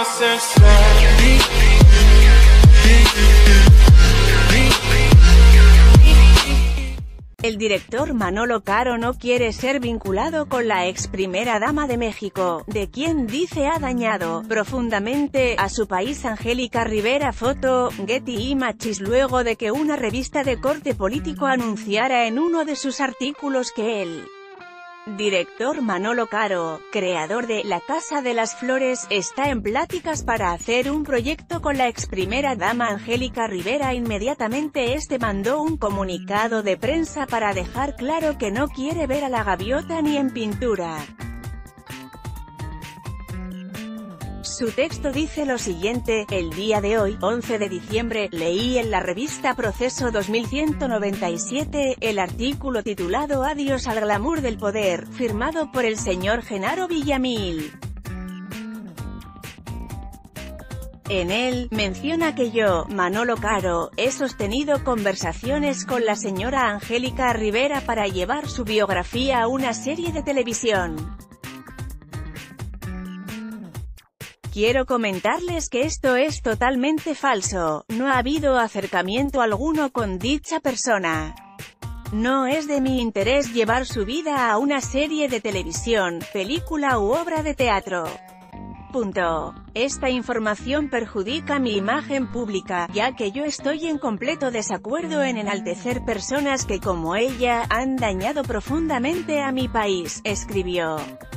El director Manolo Caro no quiere ser vinculado con la ex primera dama de México, de quien dice ha dañado profundamente a su país. Angélica Rivera. Foto, Getty Images. Luego de que una revista de corte político anunciara en uno de sus artículos que el director Manolo Caro, creador de La Casa de las Flores, está en pláticas para hacer un proyecto con la ex primera dama Angélica Rivera, inmediatamente mandó un comunicado de prensa para dejar claro que no quiere ver a la gaviota ni en pintura. Su texto dice lo siguiente: el día de hoy, 11 de diciembre, leí en la revista Proceso 2197, el artículo titulado Adiós al glamour del poder, firmado por el señor Genaro Villamil. En él, menciona que yo, Manolo Caro, he sostenido conversaciones con la señora Angélica Rivera para llevar su biografía a una serie de televisión. Quiero comentarles que esto es totalmente falso, no ha habido acercamiento alguno con dicha persona. No es de mi interés llevar su vida a una serie de televisión, película u obra de teatro. Punto. Esta información perjudica mi imagen pública, ya que yo estoy en completo desacuerdo en enaltecer personas que como ella, han dañado profundamente a mi país, escribió.